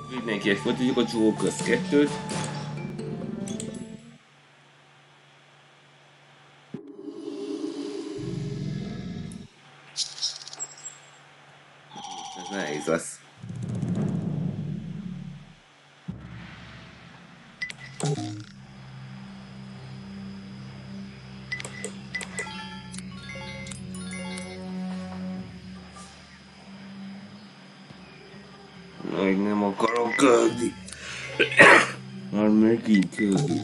Mindenkinek folytatjuk a Jokers 2-t. Ez nehéz lesz. Még nem akarok köhögni. Már megint köhögni.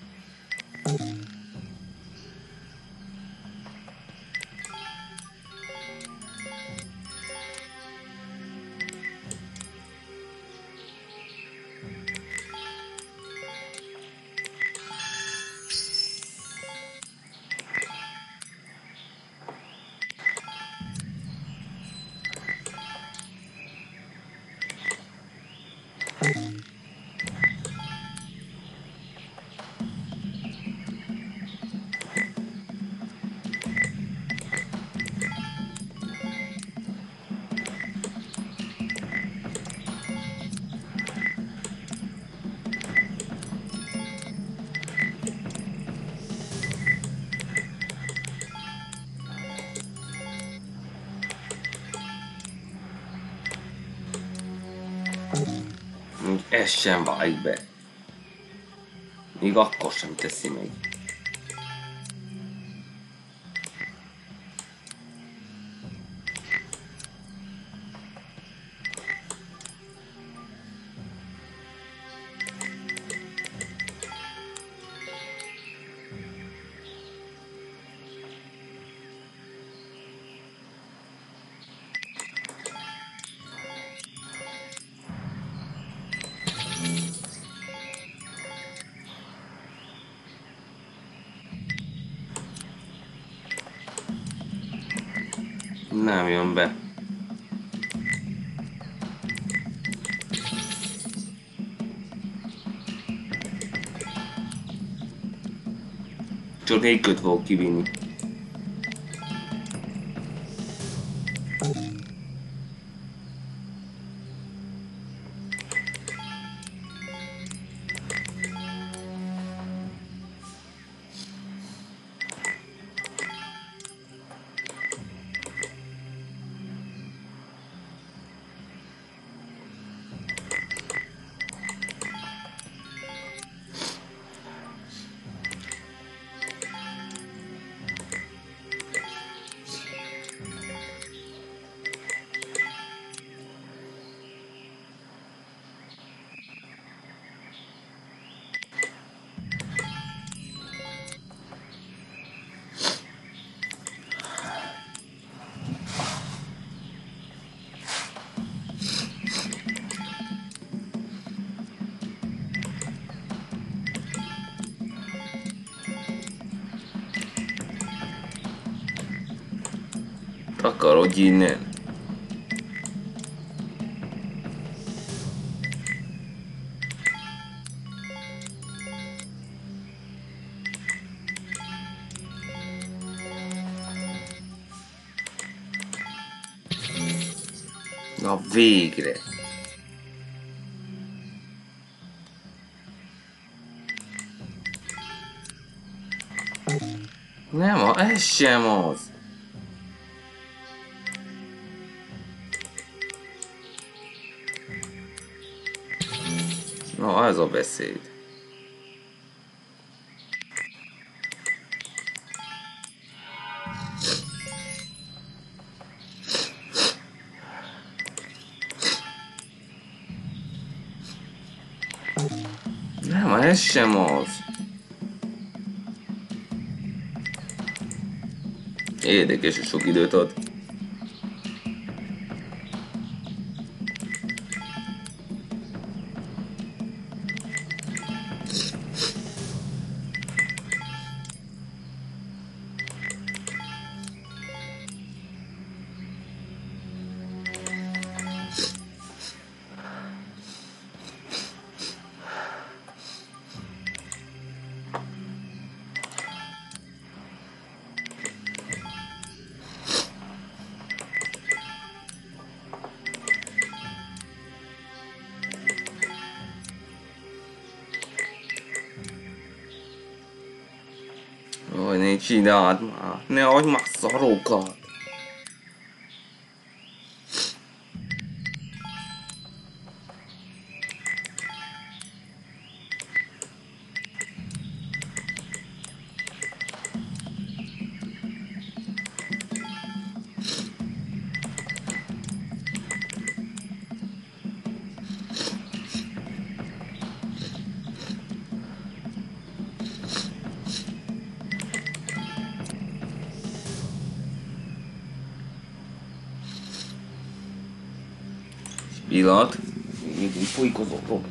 Ez sem válik be. Még akkor sem teszi meg. Nem jön be. Csak 4 köt fogok kivinni. Takarodj innen! Na végre! Nem, ez sem az! Na, ez a beszéd. Nem, ez sem az. Érdekes, hogy sok időt ad. csináld már, ne adj már szarokat. Pillanat, még úgy folyik az orrom.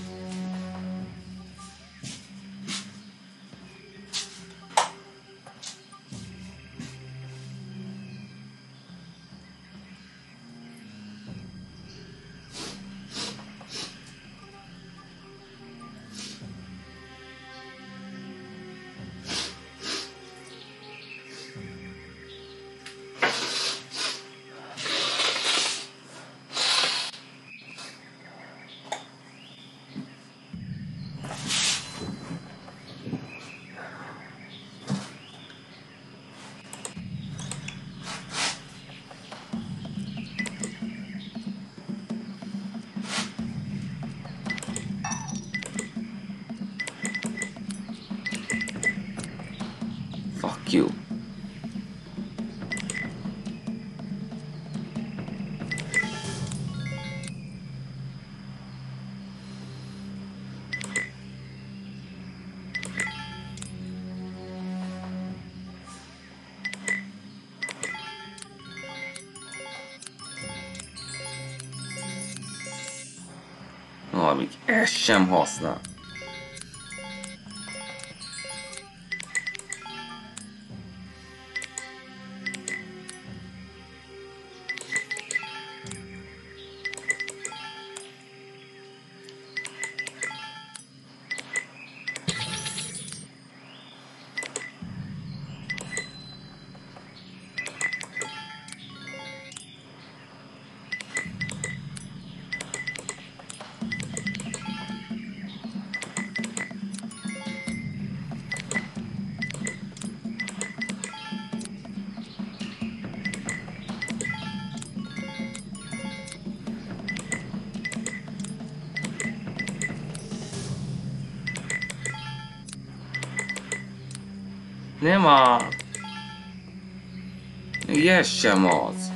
Fuck you. Na, még ezt sem használ. Nem a... Ez sem az.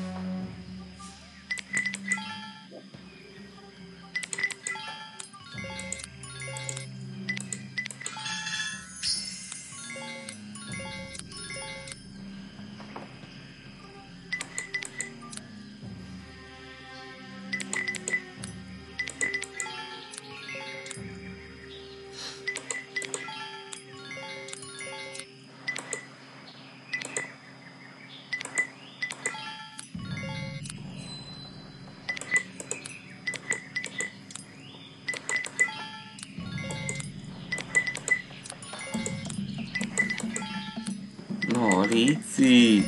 No, Rizzi.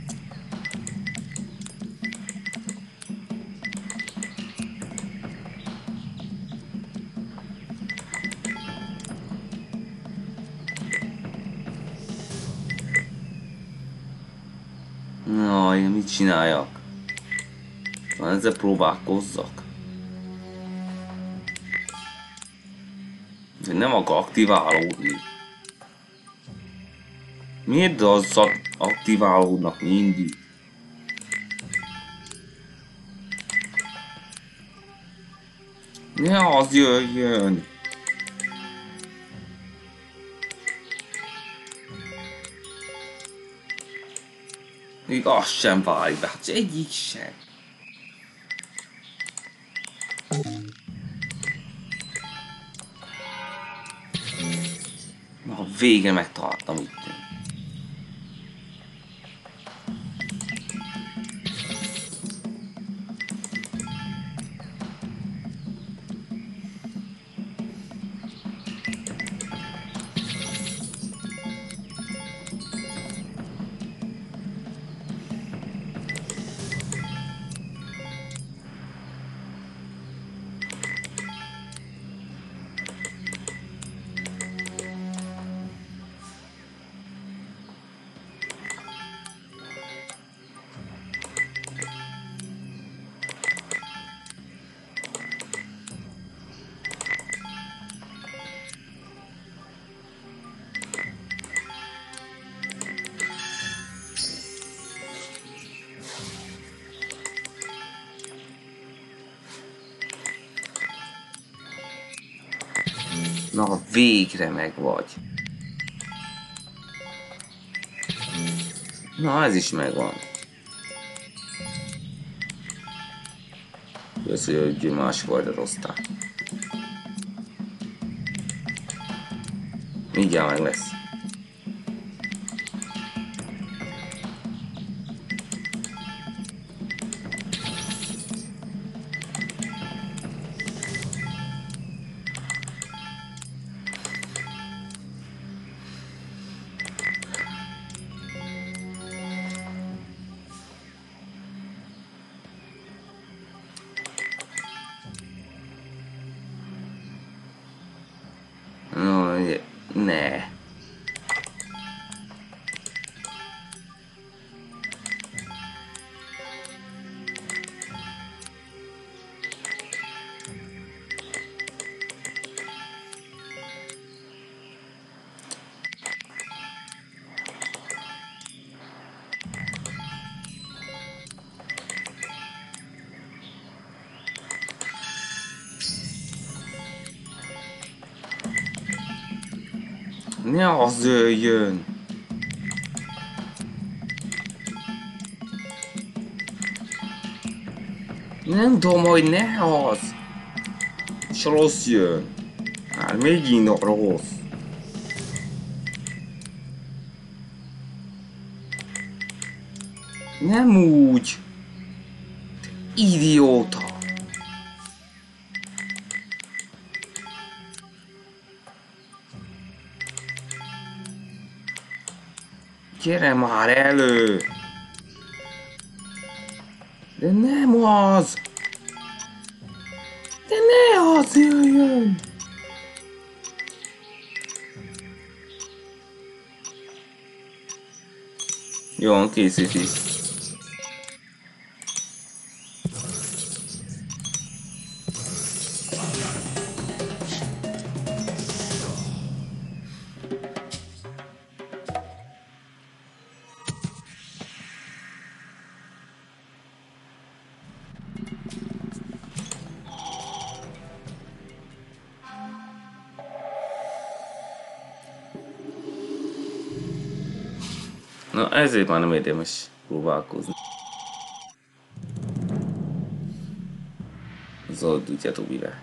Na, én mit csináljak? Na, ezzel próbálkozzak. De nem akar aktiválódni. Miért az aktiválódnak mindig? Ne az jöjjön! Még az sem válik be, hát egyik sem. Na, végre megtaláltam itt. Na, végre meg vagy. Na, ez is megvan. Köszi, hogy másik oldalra hoztál. Mindjárt meg lesz. Ne. Ne az jöjjön! Nem tudom, hogy ne az! És rossz jön. Hát megint a rossz. Nem úgy. Idióta. Gyere már elő! De nem az! De ne az jöjjön! Jó, készíti. Na, ezért már nem érdemes próbálkozni. Zöldítjátok mivel.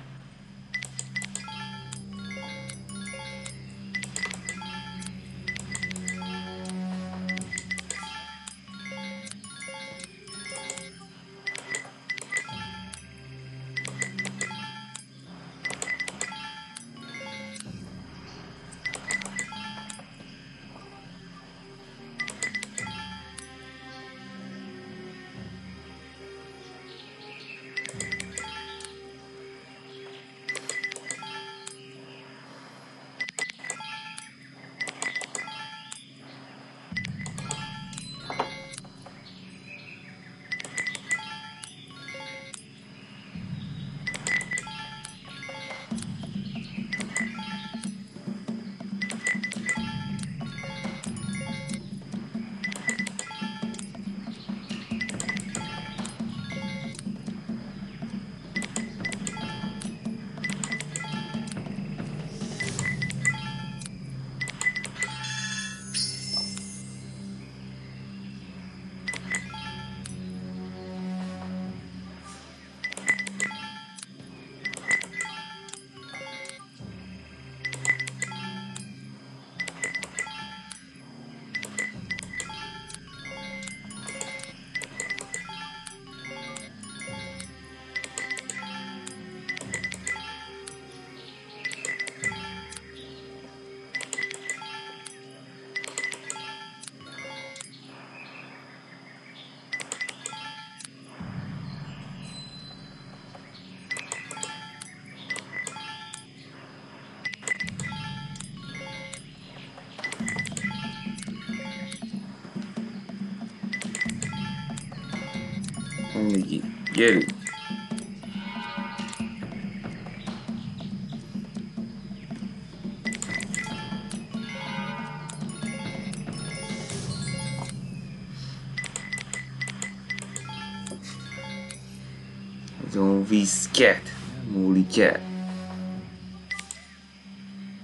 Mindig gyerünk! Nagyon viszket, múlik el.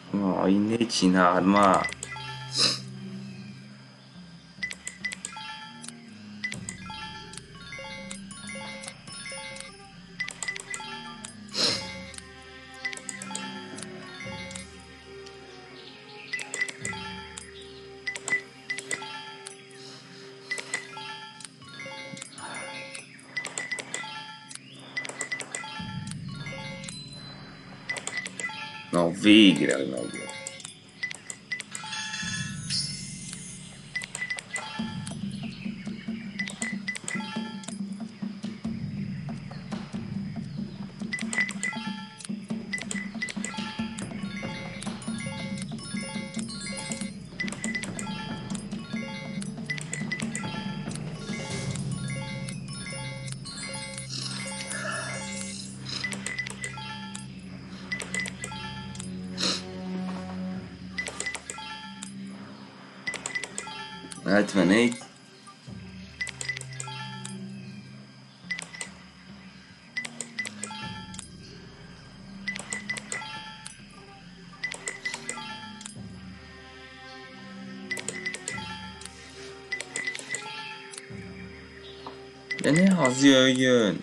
Na, így ne csináld már. Na, végre megjött. Hetvenegy. De ne az jöjjön!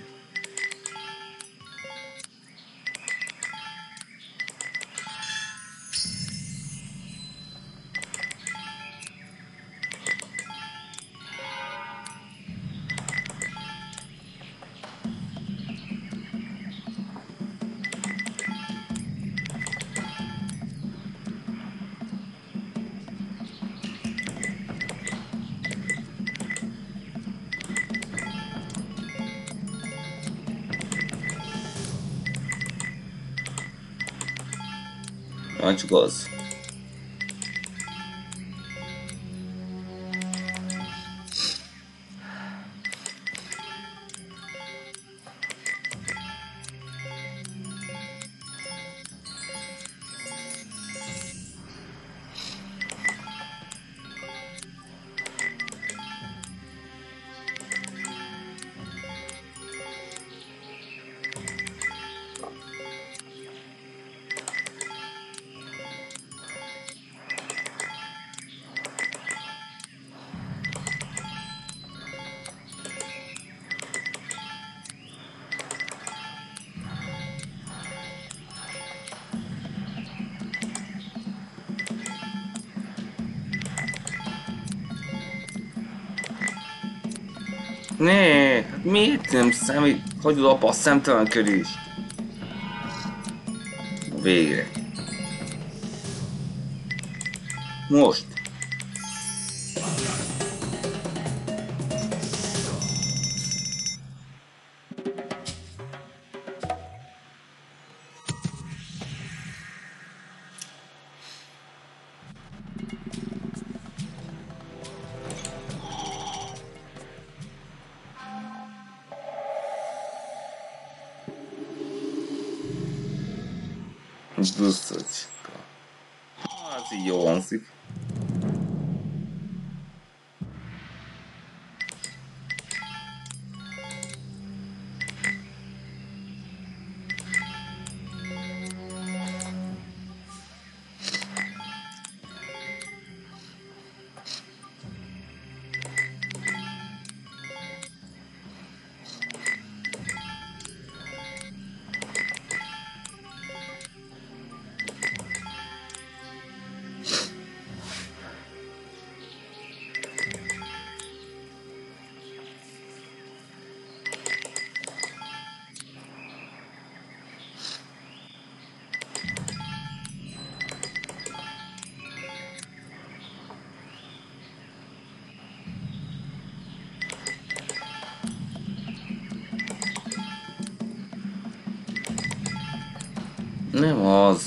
Na, csak az. Ne, hát miért nem számít? Hagyod apa a szemtelenkedést? Végre. Most. És dusztad. Az így jól hangzik. Nem az.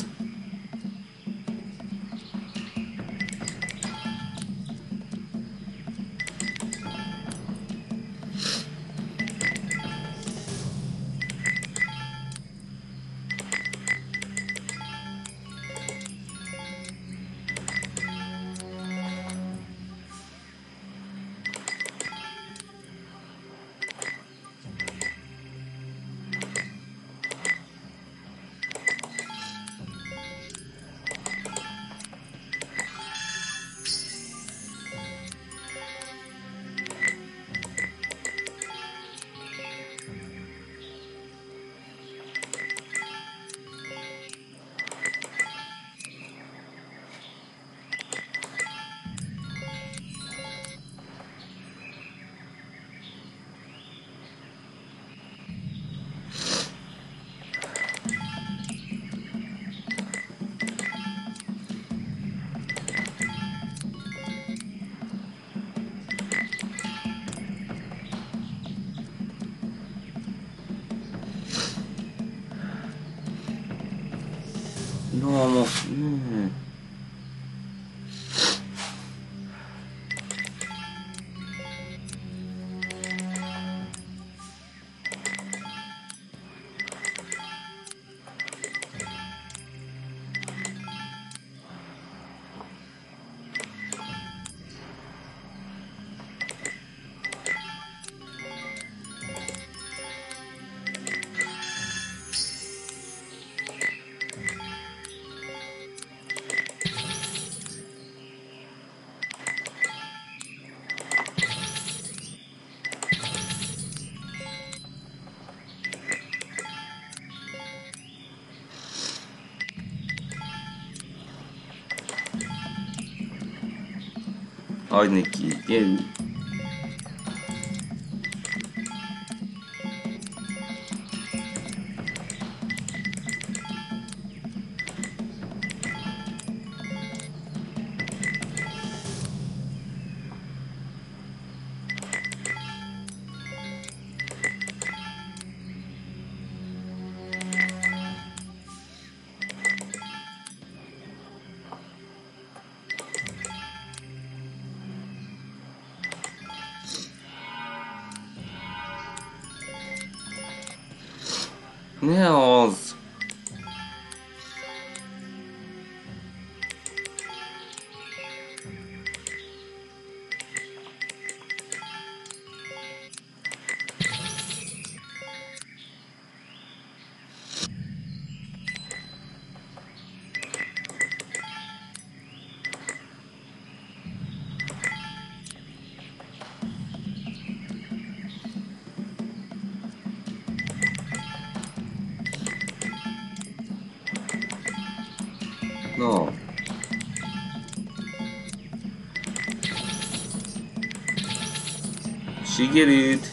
Hmm. Hagyd neki, gyerünk. Ne az? Na. Sikerült.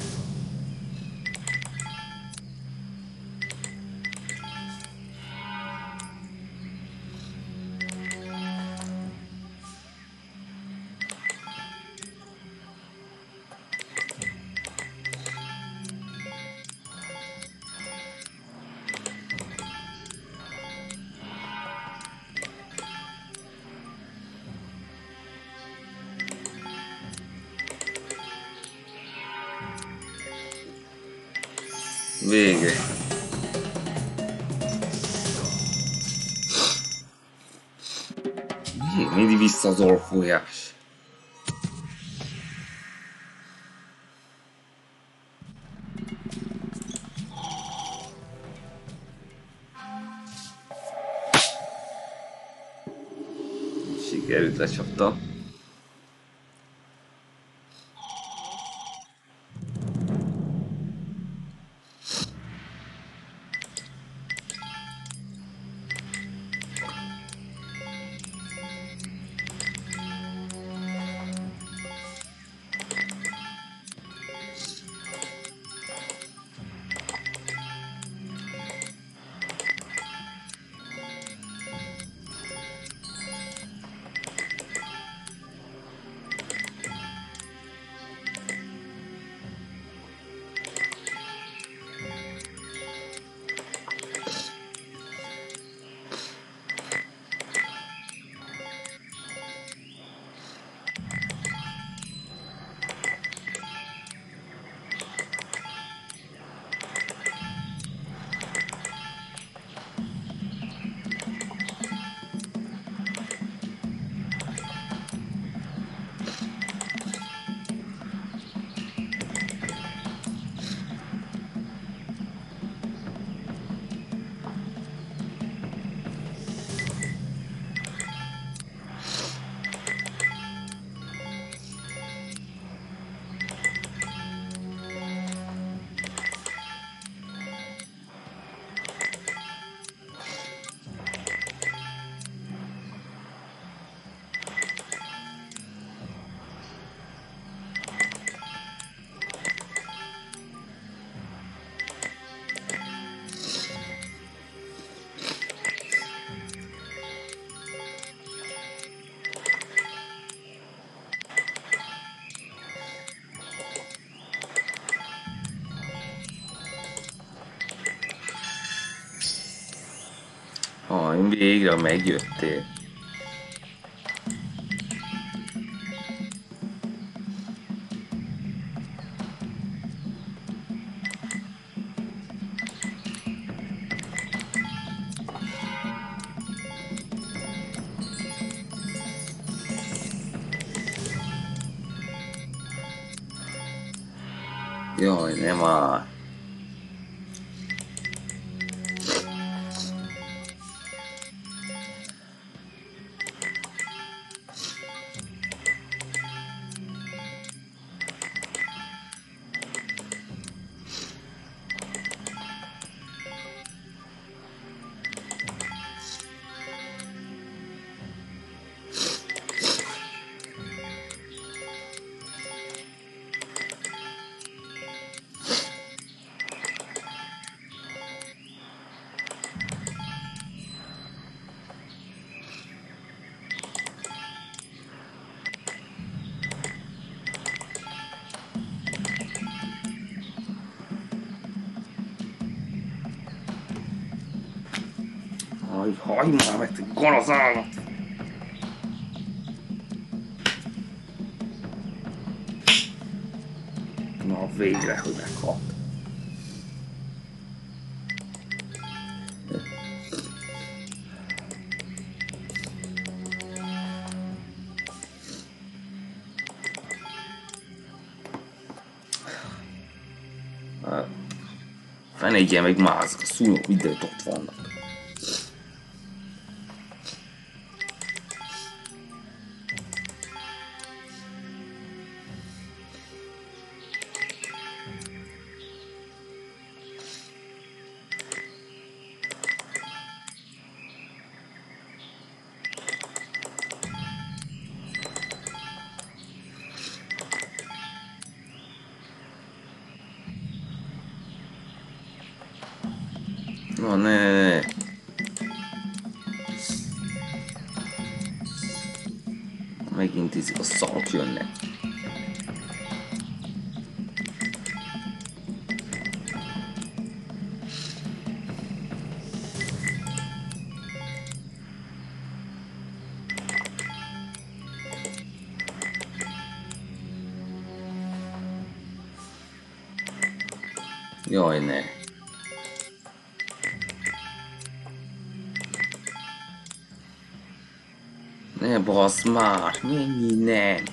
Vége. Mindig vissza az orrfújás. Sikerült, lecsapta. Végre megjöttél. Jaj, nem már. Hajj már meg, te gonosz állat! Na végre, hogy meghalt. Fenégyen meg mázak, a szúnyog mindent ott vannak. Na ne. Megint a szarok jönnek. Jaj, ne. Ne bassz már, menj innen!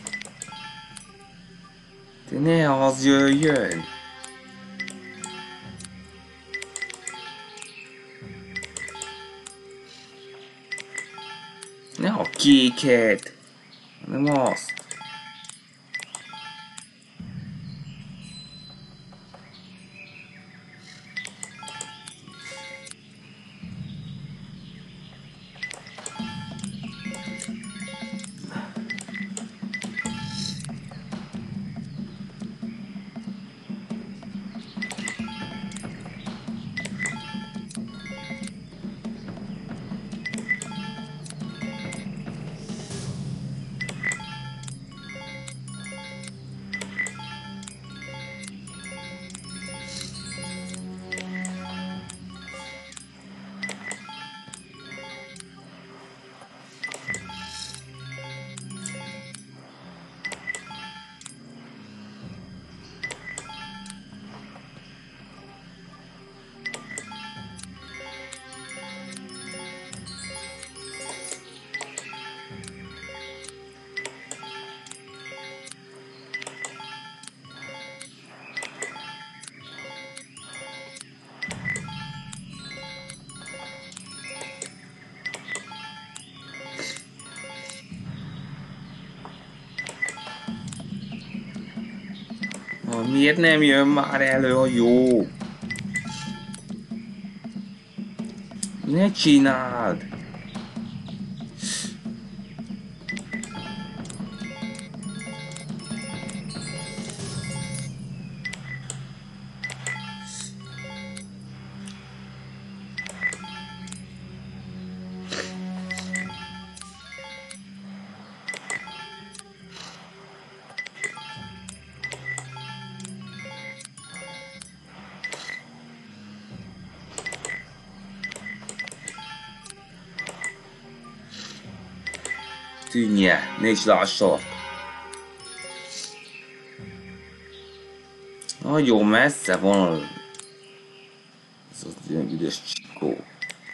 De ne az jöjjön! Ne a kéket, hanem azt! Miért nem jön már elő a jó? Ne csináld! Tűnje, nézd lássalak. Nagyon messze van ez az ilyen üdes csikó.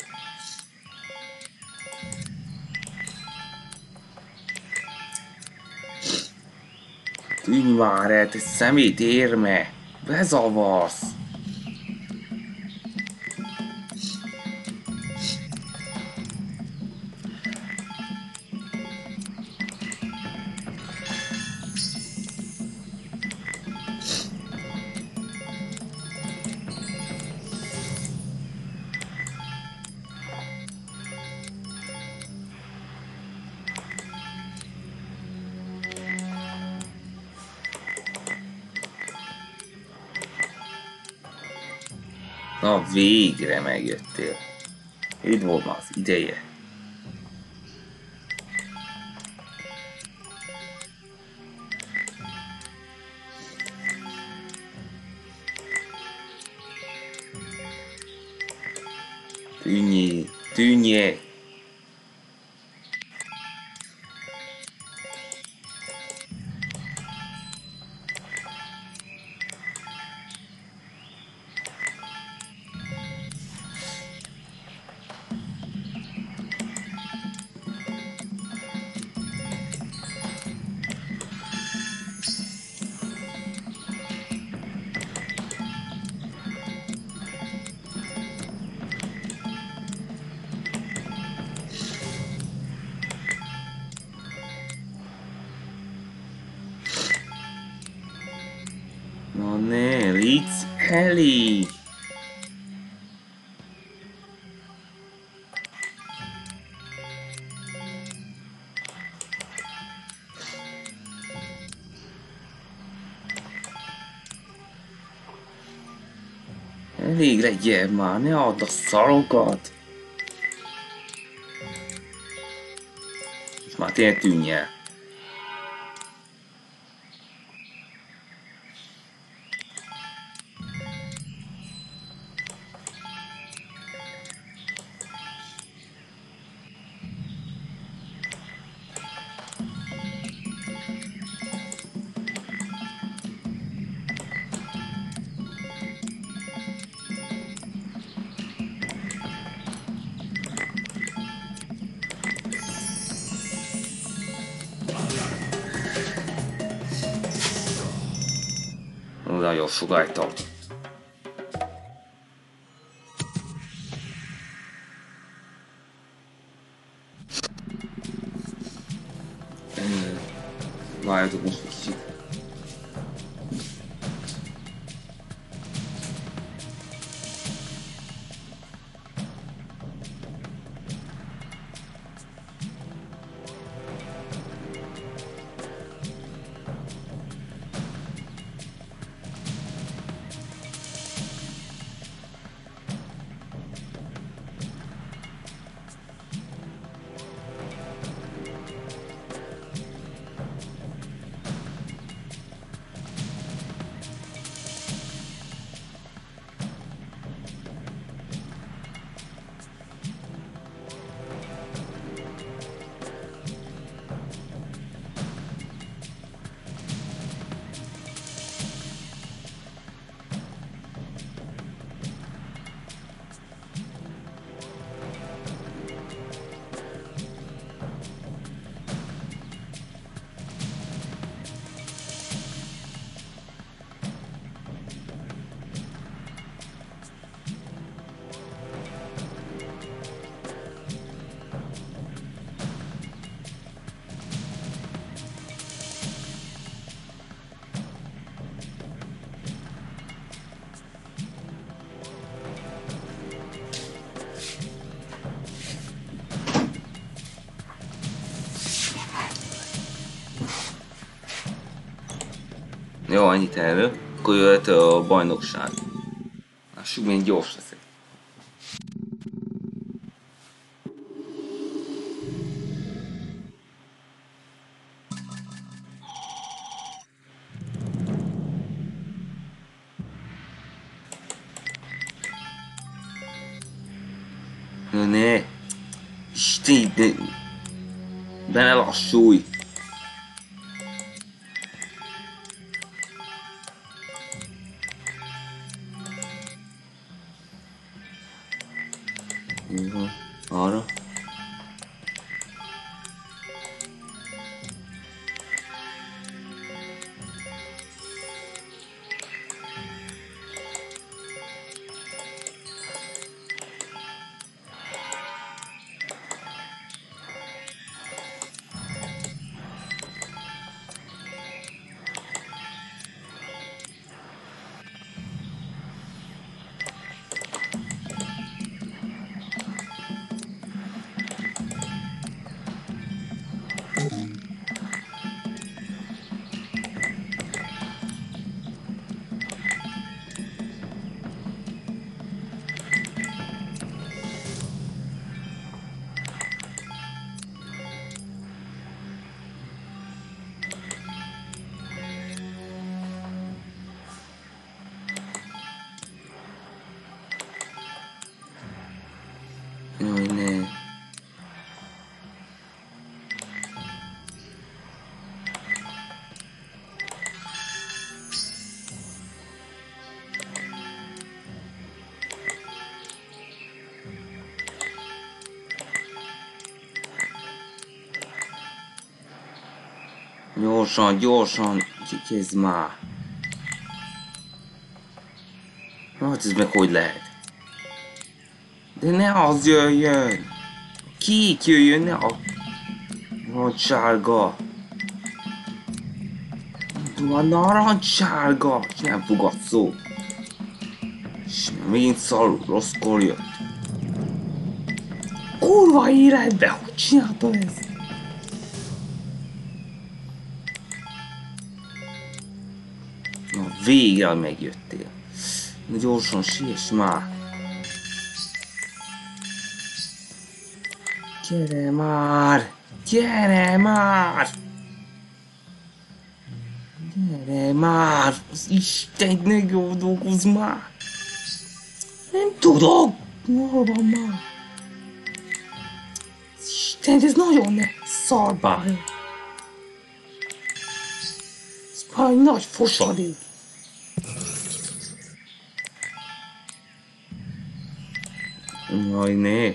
Tűnj már el, te szemét érme! Bezavarsz! Na végre megjöttél. Itt volt már az ideje. Tűnjél, tűnjél! Na ne, légy elég! Elég legyen már, ne add a szarokat! És már tényleg tűnj el. Nagyon sugáltam. Várjatok most egy kicsit. Jó, annyit erről. Akkor jöhet a bajnokság. Lássuk, milyen gyors leszek. Ne! Isten, De ne lassulj! Jó, arra. Jaj, ne. Gyorsan, gyorsan, kezd már. Hát ez meg hogy lehet? De ne az jöjjön! Kék jöjjön, ne a... Narancssárga! A narancssárga! És nem fogad szó. És megint szarul, rosszkor jött. Kurva életbe, hogy csinálta ezt? Na végre megjöttél. Na gyorsan siess már. Gyere már! Gyere már! Gyere már! Az Isten, ne gondolkozz már! Nem tudok! Hol van már? Isten, ez nagyon ne szarbály! Ez már egy nagy fosadék! Jaj, ne!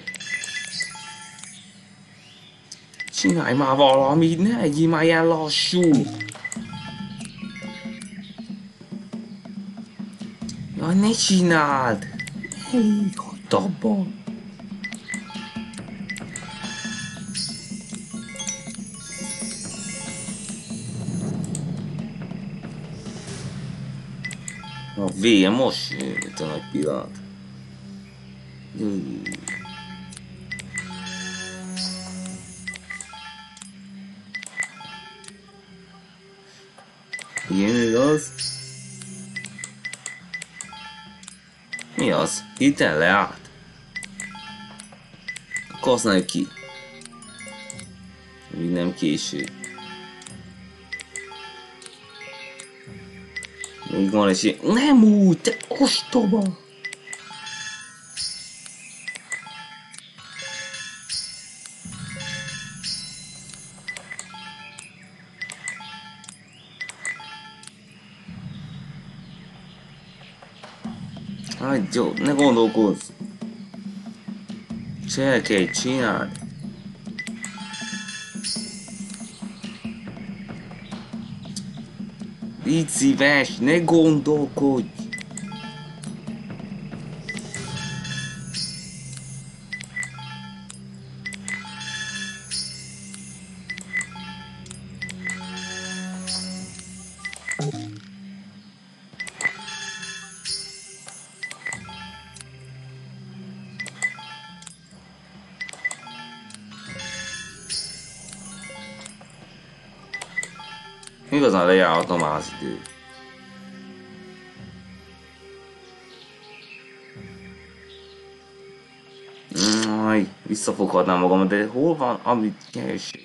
Csinálj már valamit, ne legyél már ilyen lassú! Jaj, ne csináld! Elég, hagyd abban! A vége most jön, itt a nagy pillanat. Igen, igaz? Mi az? Héten leállt? Akkor használjuk ki. Még nem késő. Még van esély. Nem úgy, te ostoba! Hát jó, ne gondolkozz! Cselekedj, csináld! Légy szíves, ne gondolkodj! Igazán lejárhatom már az idő. Visszafoghatnám magam, de hol van, amit nyerség?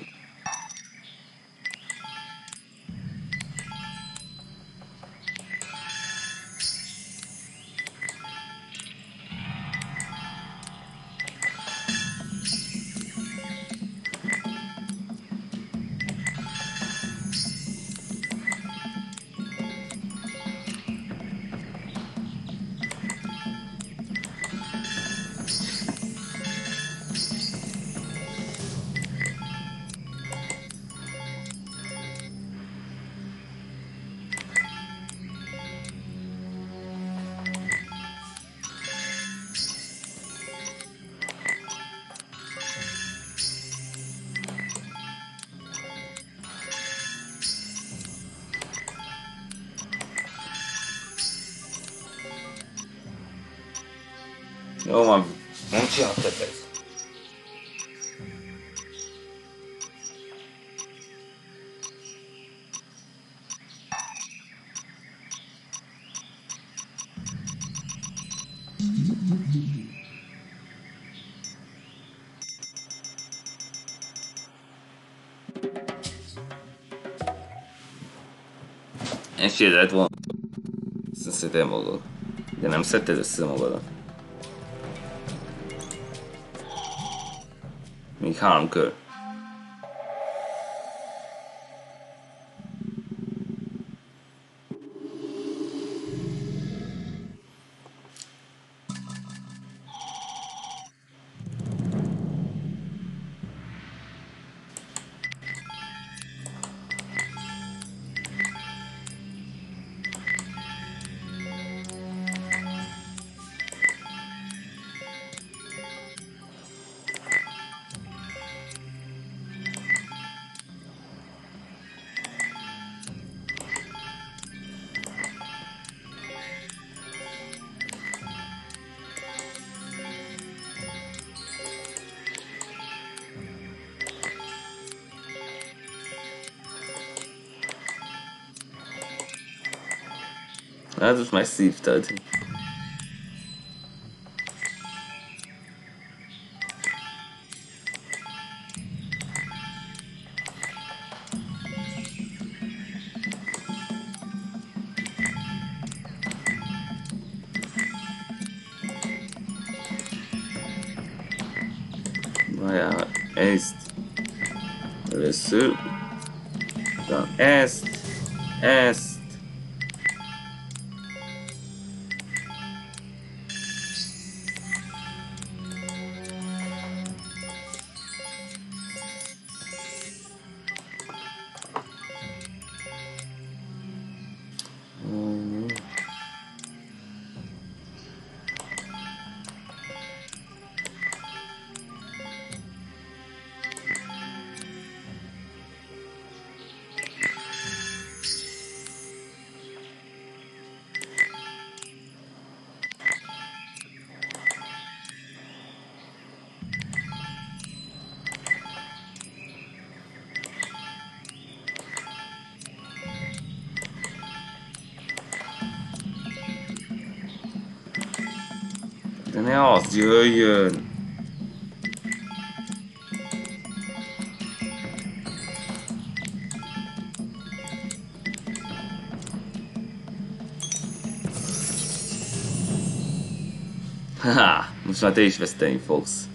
Jó van, nem csináltak ezt. Esélyed lett volna. Összeszedél magad. De nem szedted össze magadat. Még 3 kör. Hát most megszívtad. Várjál, ezt. Először. Ezt. Ezt. De ne az jöjjön! Haha, most már te is veszteni fogsz.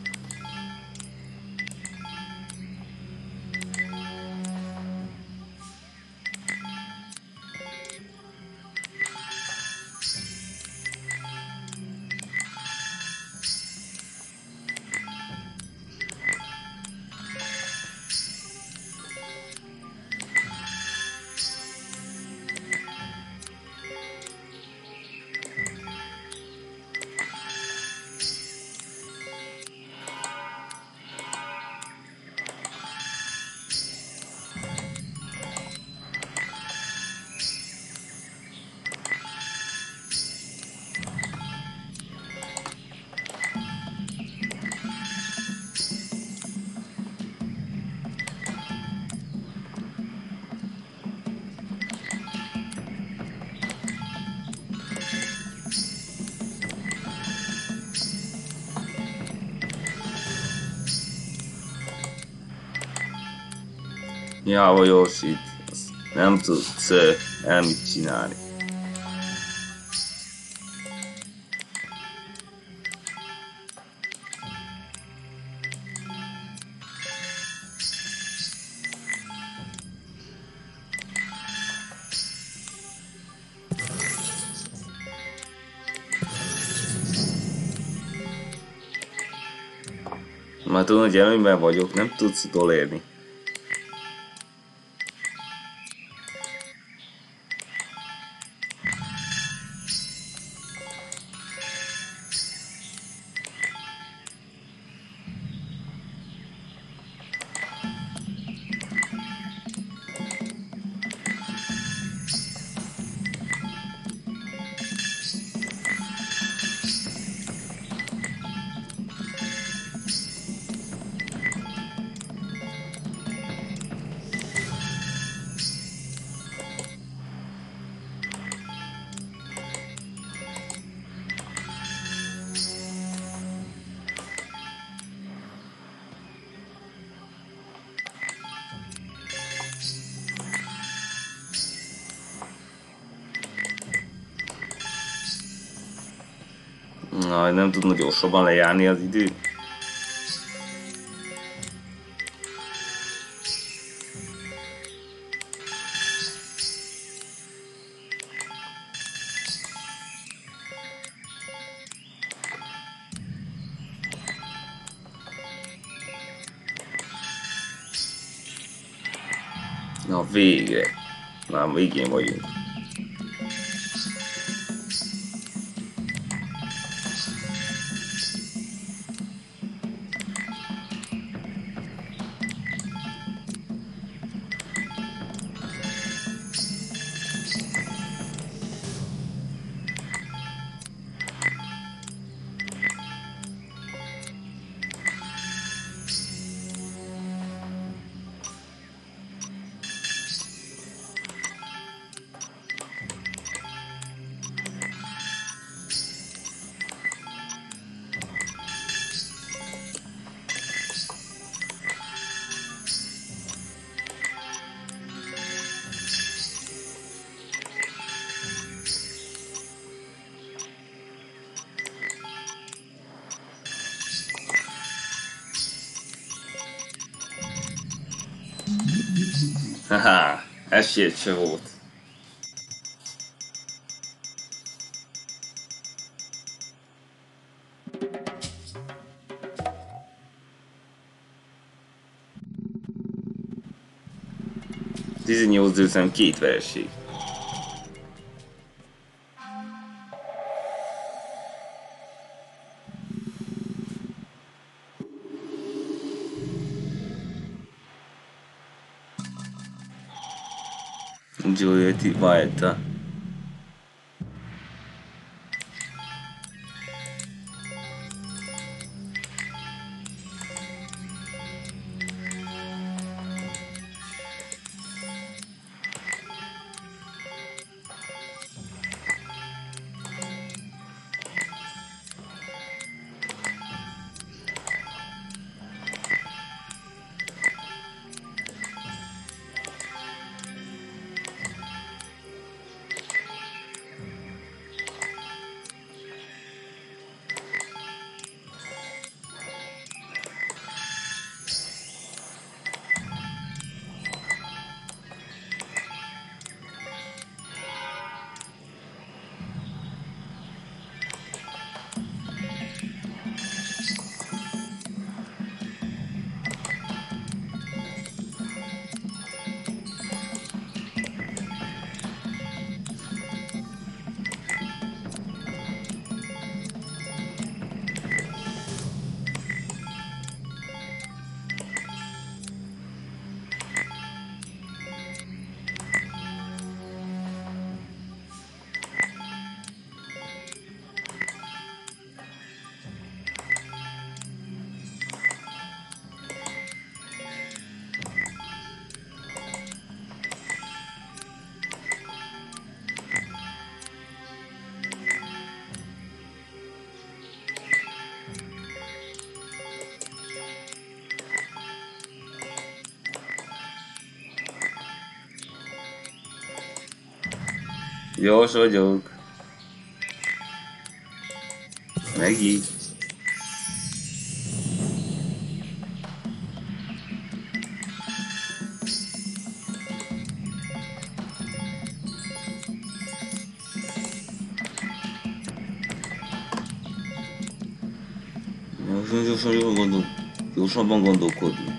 Jával Yoshi, nem tudsz elmit csinálni. Már tudom, hogy előnyben vagyok, nem tudsz utolérni. Na, nem tudna gyorsabban lejárni az idő. Na végre. Már végén vagyunk. Haha, esélyed se volt. Tizennyolc győzelem, 2 vereség. Giulietti Valta. Gyors vagyok. Megint. Gyorsabban gondolkodni.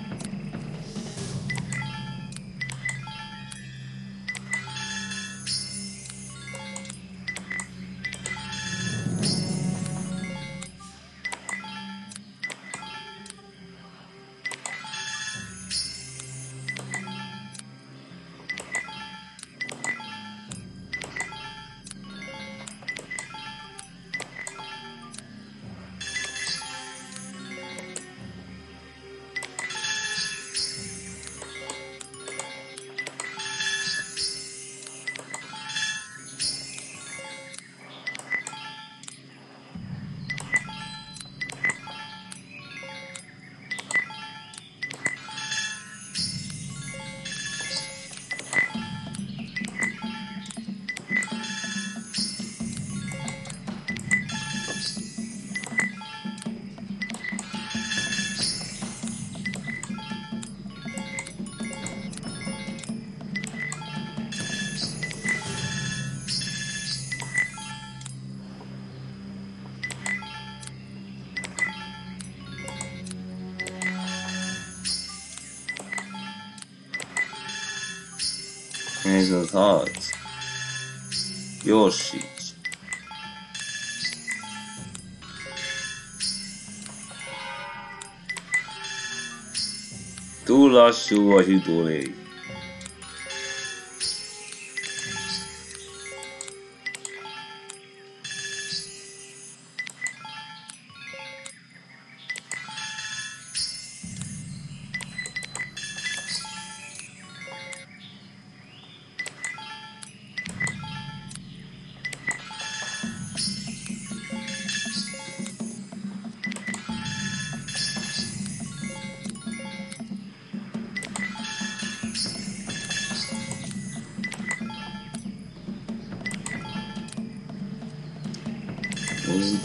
Ez az harc. Gyorsíts. Túl lassú vagy utolérj. Úgy.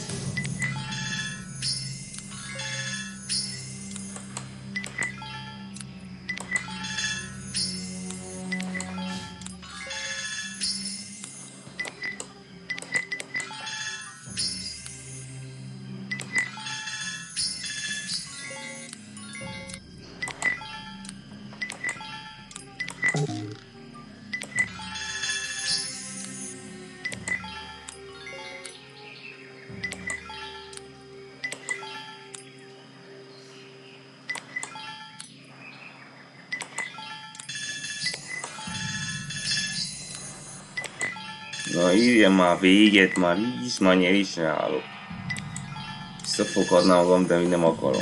Na írja már véget, már így is már nyerésre állok. Visszafoghatnám magam, de még nem akarom.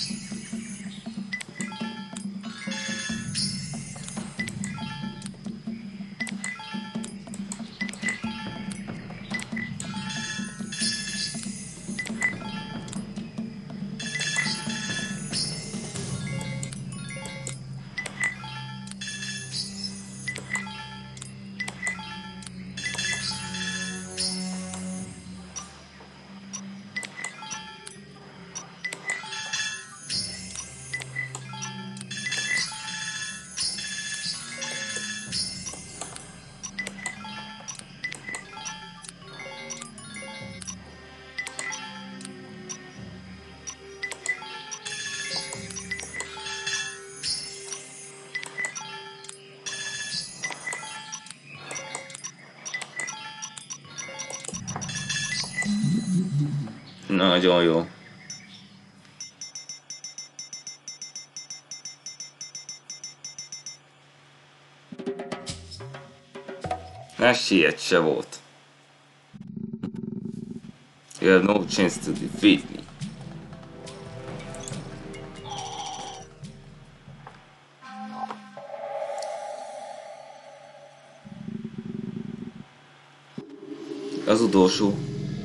Nagyon jó. Esélyed se volt. You have no chance to defeat me. Az utolsó.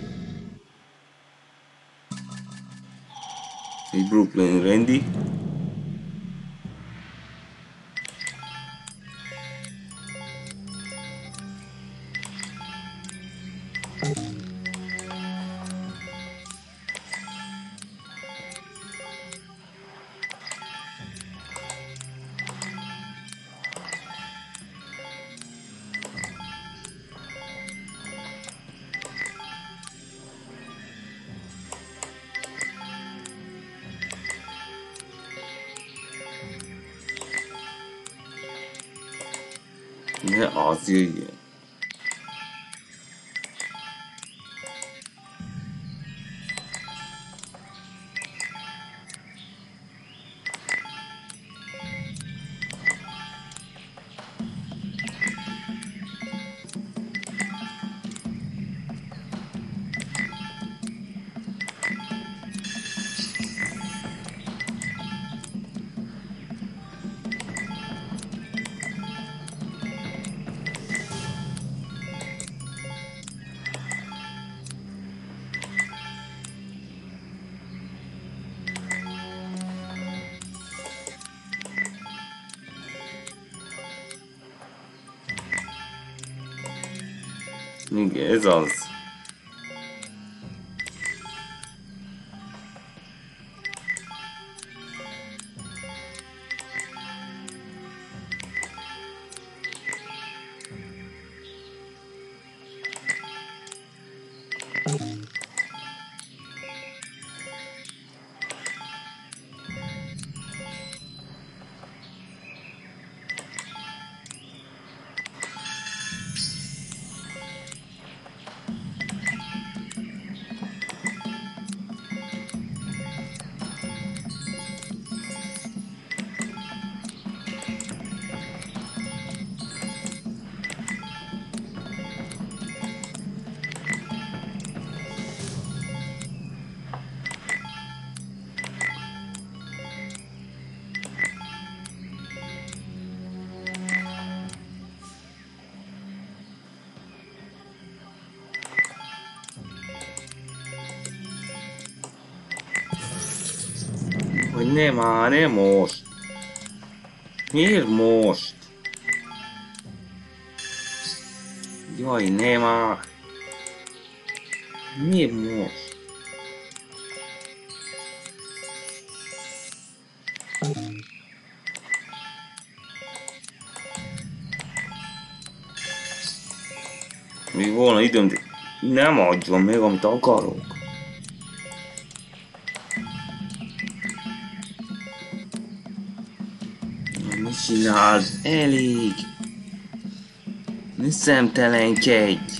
Egy Brooklyn Randy. Ne az jöjjön. Igen, ez az. Nem már, nem most. Miért most? Jaj, nem már. Miért most? Még volna időm, de nem adjon meg, amit akarok. Mit csináld? Elég! Ne szemtelenkedj!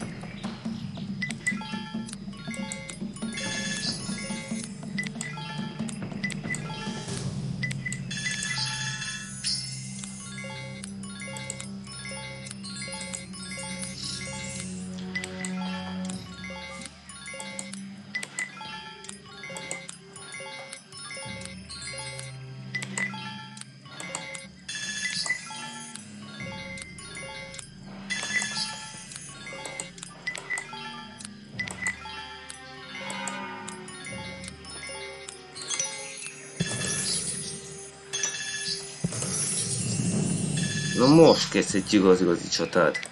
Na most kezdhetjük az igazi csatát.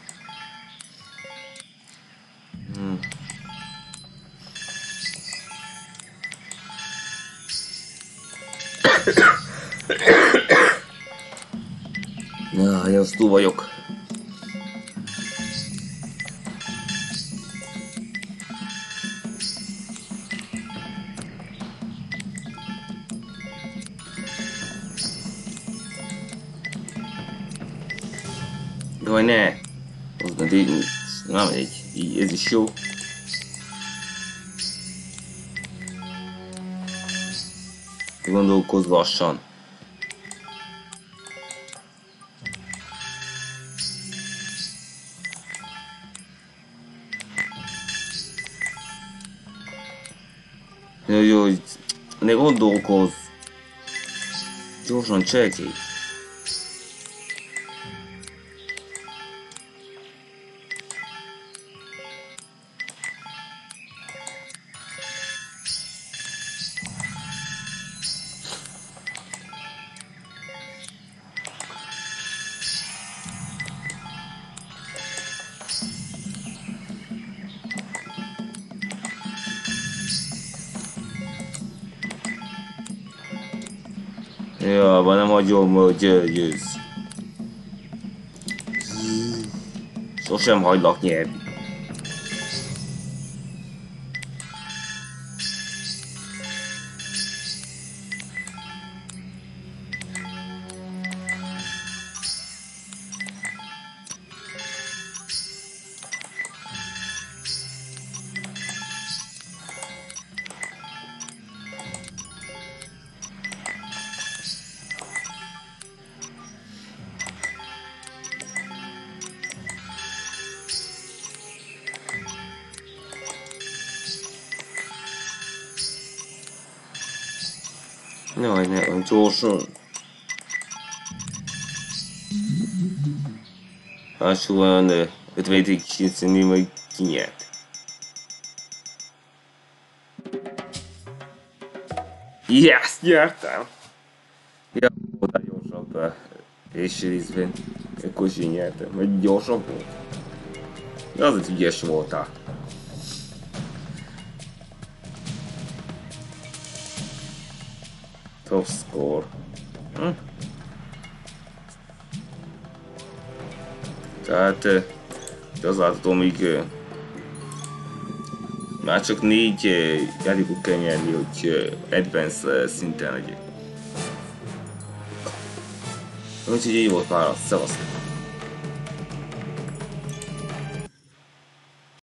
Jaj, az túl vagyok. Jaj, ne! Az nem így, nem így, ez is jó. Gondolkozz lassan. Jaj, ne gondolkozz. Gyorsan cselekedj. Ja, nem hagyom, hogy győzz. Sosem hagylak nyerni. Jaj, ne, gyorsan. Hátsó olyan 50 készíteni, majd kinyert. Yes, nyertem! Ja, oda gyorsabb és részben akkor is nyertem, vagy gyorsabb volt. De azért ügyes voltál. Top score. Tehát az látható, még már csak 4 játékot kell nyerni, hogy advanced szinten legyek. Úgyhogy így volt már, szevasztok!